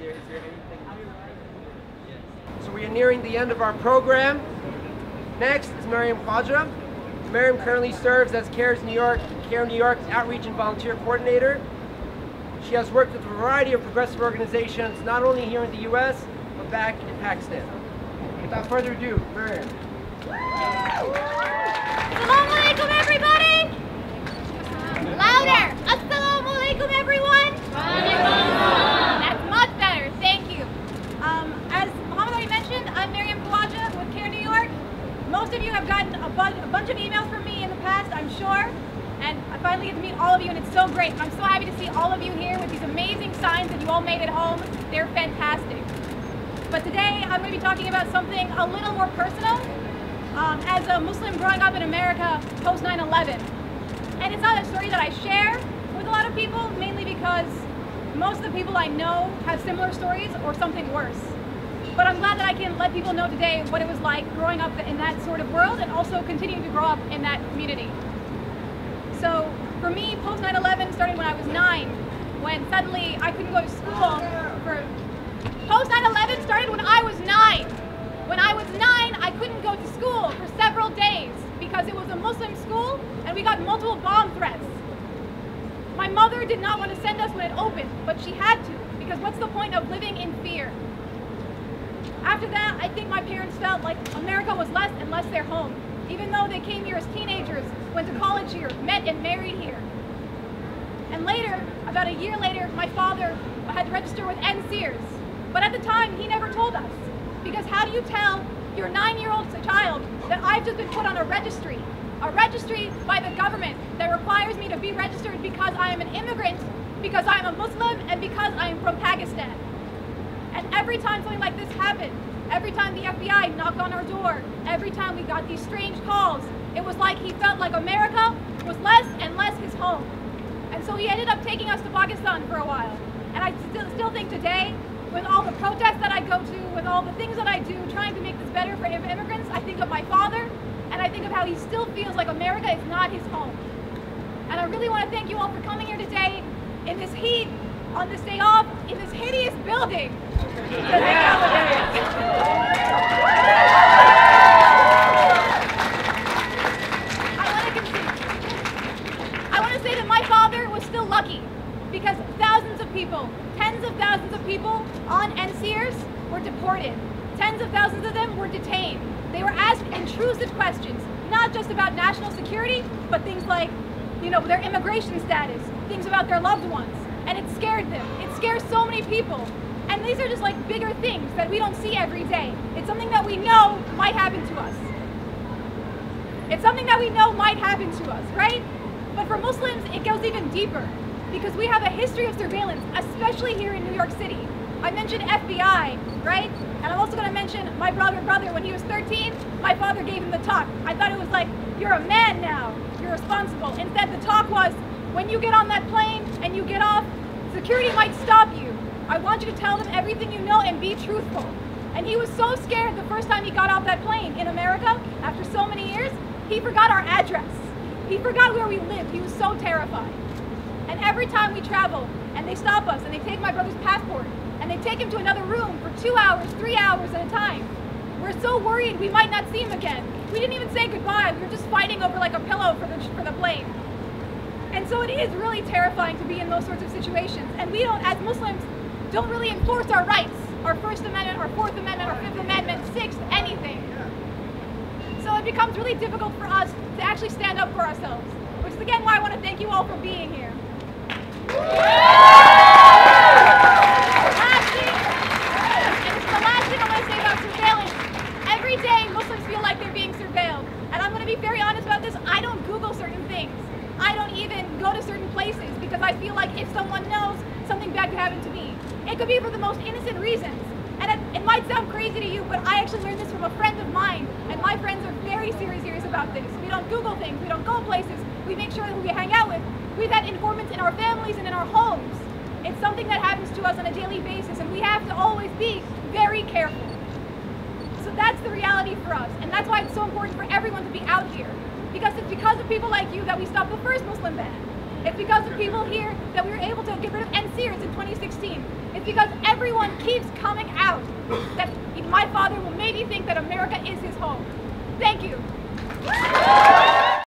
there anything? So we are nearing the end of our program. Next is Marium Khawaja. Marium currently serves as CAIR New York's Outreach and Volunteer Coordinator. She has worked with a variety of progressive organizations, not only here in the US, but back in Pakistan. Without further ado, Marium. Assalamu alaikum, everybody! Louder! Assalamu alaikum, everyone! That's much better, thank you. As Muhammad already mentioned, I'm Marium Khawaja with CAIR New York. Most of you have gotten a bunch of emails from me in the past, I'm sure. And I finally get to meet all of you, and it's so great. I'm so happy to see all of you here with these amazing signs that you all made at home. They're fantastic. But today, I'm going to be talking about something a little more personal. As a Muslim growing up in America post 9/11. And it's not a story that I share with a lot of people, mainly because most of the people I know have similar stories or something worse. But I'm glad that I can let people know today what it was like growing up in that sort of world and also continuing to grow up in that community. So for me, post 9/11 started when I was 9, when suddenly I couldn't go to school. Post 9/11 started when I was 9. When I was 9, I couldn't go to school for several days because it was a Muslim school and we got multiple bomb threats. My mother did not want to send us when it opened, but she had to, because what's the point of living in fear? After that, I think my parents felt like America was less and less their home, even though they came here as teenagers, went to college here, met and married here. And later, about a year later, my father had to register with NSEERS, but at the time, he never told us. Because how do you tell your 9-year-old child that I've just been put on a registry by the government that requires me to be registered because I am an immigrant, because I'm a Muslim, and because I am from Pakistan. And every time something like this happened, every time the FBI knocked on our door, every time we got these strange calls, it was like he felt like America was less and less his home. And so he ended up taking us to Pakistan for a while. And I still think today, with all the protests that I go to, with all the things that I do, trying to make this better for immigrants, I think of my father, and I think of how he still feels like America is not his home. And I really want to thank you all for coming here today, in this heat, on this day off, in this hideous building. I want to say that my father was still lucky, because thousands of people, tens of thousands of people on NSEERS were deported. Tens of thousands of them were detained. They were asked intrusive questions, not just about national security, but things like, their immigration status, things about their loved ones. And it scared them. It scares so many people. And these are just like bigger things that we don't see every day. It's something that we know might happen to us. It's something that we know might happen to us, right? But for Muslims, it goes even deeper, because we have a history of surveillance, especially here in New York City. I mentioned FBI, right? And I'm also going to mention my brother, when he was 13, my father gave him the talk. I thought it was like, you're a man now, you're responsible. Instead, the talk was, when you get on that plane and you get off, security might stop you. I want you to tell them everything you know and be truthful. And he was so scared the first time he got off that plane in America, after so many years, he forgot our address. He forgot where we lived. He was so terrified. And every time we travel, and they stop us, and they take my brother's passport, and they take him to another room for 2 hours, 3 hours at a time, we're so worried we might not see him again. We didn't even say goodbye. We were just fighting over like a pillow for the plane. And so it is really terrifying to be in those sorts of situations. And we don't, as Muslims, don't really enforce our rights, our First Amendment, our Fourth Amendment, our Fifth Amendment, Sixth, anything. So it becomes really difficult for us to actually stand up for ourselves, which is again why I want to thank you all for being here. Last thing I want to say about surveillance. Every day Muslims feel like they're being surveilled. And I'm going to be very honest about this, I don't Google certain things. I don't even go to certain places because I feel like if someone knows, something bad could happen to me. It could be for the most innocent reasons. And it might sound crazy to you, but I actually learned this from a friend of mine, and my friends are very serious about this. We don't Google things, we don't go places, we make sure that who we hang out with. We've had informants in our families and in our homes. It's something that happens to us on a daily basis, and we have to always be very careful. So that's the reality for us, and that's why it's so important for everyone to be out here. Because it's because of people like you that we stopped the first Muslim ban. It's because of people here that we were able to get rid of NSEERS in 2016. It's because everyone keeps coming out that my father will maybe think that America is his home. Thank you.